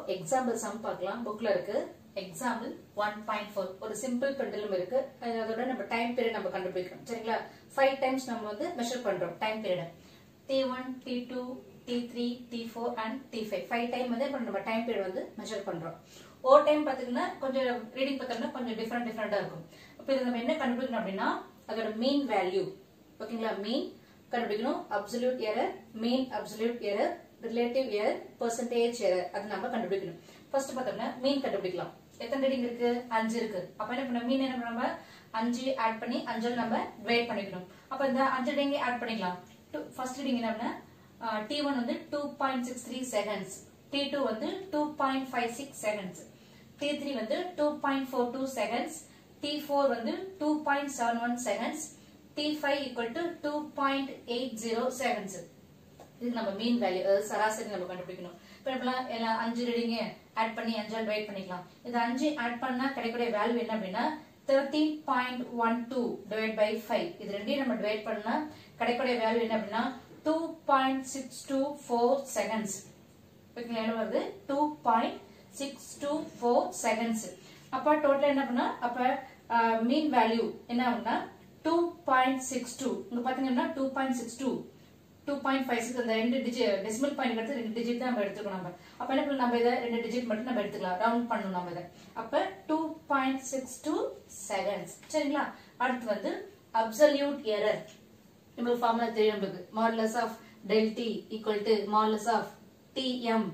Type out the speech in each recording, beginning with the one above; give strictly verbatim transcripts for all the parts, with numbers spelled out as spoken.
Example some பார்க்கலாம். புக்ல இருக்கு. எக்ஸாம்பிள் one point four ஒரு சிம்பிள் பெண்டலும் இருக்கு. அதோட நம்ம டைம் பீரியட் நம்ம கண்டுபிடிக்கணும். சரிங்களா? five டைம்ஸ் நம்ம வந்து மெஷர் பண்றோம் time period. T one, T two, T three, T four and T five. five time வந்து நம்ம டைம் பீரியட் வந்து மெஷர் பண்றோம். ஒரு டைம் பாத்தீங்கன்னா கொஞ்சம் ரீடிங் பார்த்தோம்னா கொஞ்சம் டிஃபரெண்ட் டிஃபரெண்டா இருக்கும். இப்போ இத நம்ம என்ன கண்டுபிடிக்கணும் அப்படின்னா அதோட மீன் வேல்யூ. ஓகேங்களா? மீன் கண்டுபிடிக்கணும். Absolute error, mean absolute error, relative error, percentage error அது நம்ம கண்டுபிடிக்கணும். ஃபர்ஸ்ட் பார்த்தோம்னா மீன் கண்டுபிடிக்கலாம். எத்தனை ரீடிங் இருக்கு? அஞ்சு இருக்கு. அப்ப என்ன பண்ண மீன் என்ன நம்ம அஞ்சு ஆட் பண்ணி அஞ்சால் நம்ம டிவைட் பண்ணிக்கணும். அப்ப இந்த அஞ்சு ரீடிங் ஆட் பண்ணிக்கலாம். ஃபர்ஸ்ட் ரீடிங் என்னன்னா T one வந்து two point six three seconds, T two வந்து two point five six seconds, T three வந்து two point four two seconds, T four வந்து two point seven one seconds, T five equal to two point eight zero seconds. இது நம்ம mean value சராசரி நம்ம கண்டுபிடிக்கணும். இப்போ எப்பலாம் எல்லாம் அஞ்சு ரீடிங் ஆட் பண்ணி அஞ்சால் டிவைட் பண்ணிக்கலாம். இது அஞ்சு ஆட் பண்ணா கிடைக்கக்கூடிய வேல்யூ என்ன அப்படின்னா thirteen point one two divided by five. இது ரெண்டையும் நம்ம டிவைட் பண்ணா கிடைக்கக்கூடிய வேல்யூ என்ன அப்படின்னா two point six two four seconds. ஓகேங்களா? என்ன வருது? two point six two four seconds. அப்ப டோட்டல் என்ன பண்ணா அப்ப மீன் வேல்யூ என்ன அப்படின்னா two point six two. இங்க பாத்தீங்கன்னா two point six two, two point five six அந்த ரெண்டு டிஜிட் டெசிமல் பாயிண்ட் எடுத்து ரெண்டு டிஜிட் தான் நம்ம எடுத்துக்கணும். நம்ம அப்ப என்ன பண்ணலாம்? நம்ம இத ரெண்டு டிஜிட் மட்டும் நம்ம எடுத்துக்கலாம். ரவுண்ட் பண்ணனும் நம்ம இத. அப்ப two point six two seconds. சரிங்களா? அடுத்து வந்து அப்சல்யூட் எரர். நம்ம ஃபார்முலா தெரியும் நமக்கு. Modulus of del t equal to modulus of tm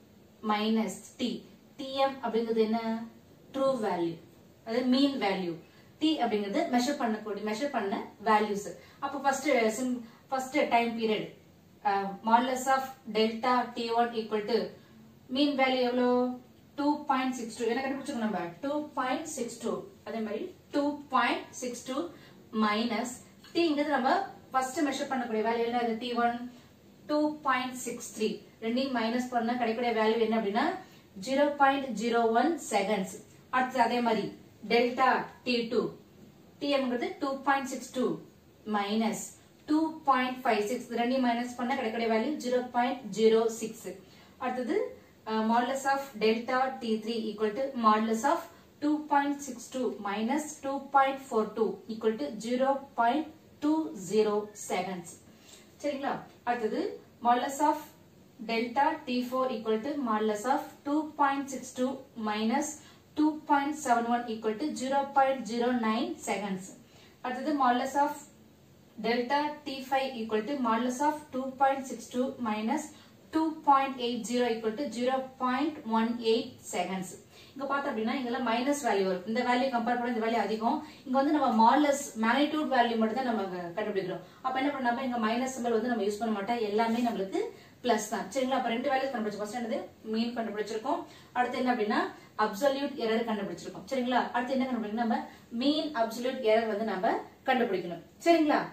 minus t. tm அப்படிங்கிறது என்ன? True value. அது மீன் வேல்யூ. t அப்படிங்கிறது மெஷர் பண்ணக்கூடிய மெஷர் பண்ண வேல்யூஸ். அப்ப first first time period modulus of delta T one equal to mean value எவ்வளவு? two point six two. என்ன கண்டுபிடிச்சோம் நம்ம? two point six two. அதே மாதிரி two point six two minus t ங்கிறது நம்ம ஃபர்ஸ்ட் மெஷர் பண்ணக்கூடிய வேல்யூ என்ன? அது T one two point six three. ரெண்டையும் மைனஸ் பண்ணா கிடைக்கக்கூடிய வேல்யூ என்ன அப்படின்னா zero point zero one seconds. அடுத்து அதே மாதிரி டெல்டா T two, Tm ங்கிறது two point six two minus two point five six. ரெண்டையும் மைனஸ் பண்ணா கிடைக்கக்கூடிய value zero point zero six. அடுத்தது modulus of delta T three equal to modulus of two point six two minus two point four two equal to zero point two zero seconds. சரிங்களா? அடுத்தது modulus of delta T four equal to modulus of two point six two minus two point seven one equal to zero point zero nine seconds. அடுத்தது modulus of delta T five equal to modulus of two point six two minus two point eight zero equal to zero point one eight seconds. இங்க பார்த்தா அப்படின்னா இங்கெல்லாம் minus value வரும். இந்த value compare பண்ண இந்த value அதிகம். இங்க வந்து நம்ம மாடுலஸ் மேக்னிட்யூட் வேல்யூ மட்டும் தான் நம்ம கண்டுபிடிக்கிறோம். அப்ப என்ன பண்ணாம இங்க மைனஸ் சிம்பல் வந்து நம்ம யூஸ் பண்ண மாட்டோம். எல்லாமே நம்மளுக்கு பிளஸ் தான். சரிங்களா? அப்ப ரெண்டு வேல்யூ கண்டுபிடிச்சோம். ஃபர்ஸ்ட் என்னது? மீன் கண்டுபிடிச்சிருக்கோம். அடுத்து என்ன அப்படின்னா அப்சல்யூட் எரர் கண்டுபிடிச்சிருக்கோம். சரிங்களா? அடுத்து என்ன கண்டுபிடிக்கணும்? நம்ம மீன் அப்சல்யூட் எரர் வந்து நம்ம கண்டுபிடிக்கணும். சரிங்களா?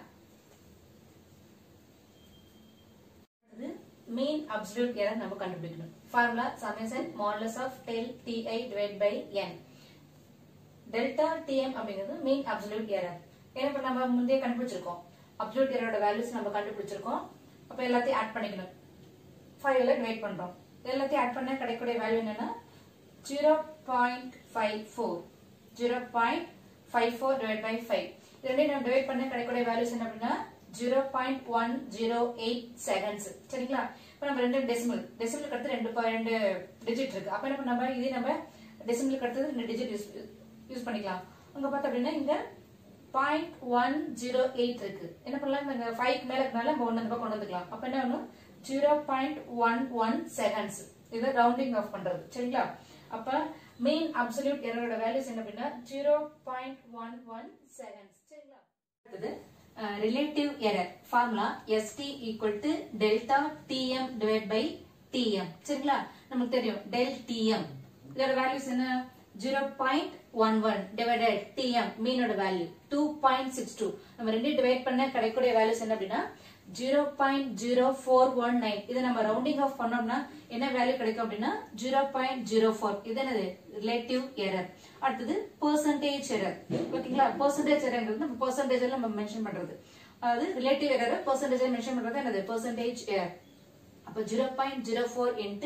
மீன் அப்சல்யூட் எரர் நம்ம கண்டுபிடிக்கணும். Formula summation modulus of del Ti divided by n. Delta Tm அப்படிங்கிறது மீன் அப்சல்யூட் எரர். என்ன பண்ண நம்ம முந்தைய கண்டுபிடிச்சிருக்கோம். அப்சல்யூட் எரரோட வேல்யூஸ் நம்ம கண்டுபிடிச்சிருக்கோம். அப்ப எல்லாத்தையும் ஆட் பண்ணிக்கணும். five ல டிவைட் பண்றோம். எல்லாத்தையும் ஆட் பண்ணா கிடைக்கக்கூடிய வேல்யூ என்னன்னா zero point five four. zero point five four divided by five. ரெண்டையும் நம்ம டிவைட் பண்ணா கிடைக்கக்கூடிய வேல்யூஸ் என்ன அப்படின்னா zero point one zero eight seconds. சரிங்களா? இப்போ நம்ம ரெண்டு டெசிமல் டெசிமலுக்கு அடுத்து ரெண்டு ரெண்டு டிஜிட் இருக்கு. அப்ப என்ன நம்ம இதே நம்ம டெசிமலுக்கு அடுத்து ரெண்டு டிஜிட் யூஸ் யூஸ் பண்ணிக்கலாம். அங்க பார்த்தா அப்படின்னா இங்க பாயிண்ட் ஒன் ஜீரோ எயிட் இருக்கு. என்ன பண்ணலாம்? இந்த ஃபைவ் மேல இருக்கனால நம்ம ஒன்னு கொண்டு வந்துக்கலாம். அப்ப என்ன ஆகும்? Zero point one one seconds. இது ரவுண்டிங் ஆஃப் பண்றது. சரிங்களா? அப்ப மீன் அப்சல்யூட் எரரோட வேல்யூஸ் என்ன அப்படின்னா zero point one one seconds. சரிங்களா? அடுத்தது relative error. Formula St equal to delta Tm divided by Tm. சரிங்களா? நமக்கு தெரியும் del Tm. இதோட வேல்யூஸ் என்ன? zero point one one divided Tm மீனோட value two point six two. நம்ம ரெண்டு டிவைட் பண்ண கிடைக்கக்கூடிய வேல்யூஸ் என்ன அப்படின்னா zero point zero four one nine. இத நம்ம ரவுண்டிங் ஆஃப் பண்ணோம்னா என்ன வேல்யூ கிடைக்கும் அப்படின்னா zero point zero four. இது என்னது? Relative error. அடுத்தது பெர்சன்டேஜ் எரர். ஓகேங்களா? பெர்சன்டேஜ் எரர்ங்கிறது நம்ம பெர்சன்டேஜ்ல நம்ம மென்ஷன் பண்றது. அதாவது ரிலேட்டிவ் எரர் பெர்சன்டேஜ் மென்ஷன் பண்றது என்னது? Percentage error. அப்ப zero point zero four into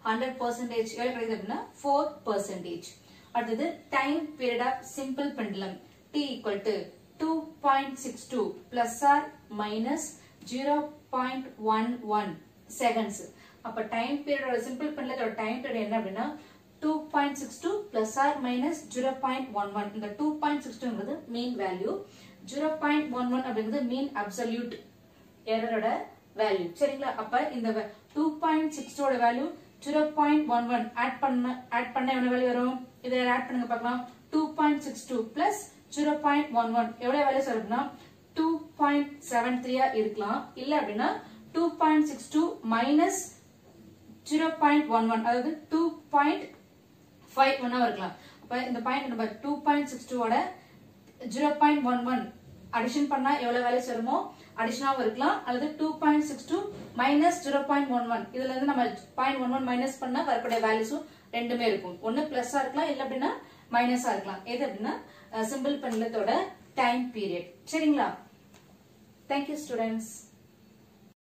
hundred percentage எவ்வளவு கிடைக்குது அப்படின்னா ஃபோர் பர்சன்டேஜ். அடுத்தது time period of simple pendulum t equal to two point six two plus or minus zero point one one seconds. அப்ப time period simple பெண்டுலத்தோட time period என்ன அப்படின்னா two point six two plus or minus zero point one one. இந்த two point six two ங்கிறது mean value, zero point one one அப்படிங்கிறது மீன் absolute எரரோட value. சரிங்களா? அப்ப இந்த two point six two ஓட value zero point one one add பண்ண add பண்ண என்ன வேல்யூ வரும்? இத ஆட் பண்ணுங்க பார்க்கலாம். two point six two plus zero point one one எவ்வளவு வேல்யூ வரும்னா two point seven three ஆ இருக்கலாம். இல்ல அப்படினா two point six two minus zero point one one அதாவது two point five one ஆ இருக்கலாம். அப்ப இந்த point number two point six two ஓட zero point one one addition பண்ணா எவ்வளவு வேல்யூ வருமோ அடிஷனாவும் இருக்கலாம், அல்லது two point six two minus zero point one one இதுல இருந்து நம்ம zero point one one minus பண்ணா வரக்கூடிய வேல்யூஸும் ரெண்டுமே இருக்கும். ஒன்னு பிளஸ்ஸா இருக்கலாம், இல்ல அப்படின்னா மைனஸா இருக்கலாம். எது அப்படின்னா சிம்பிள் பெண்டுலத்தோட டைம் பீரியட். சரிங்களா? Thank you students.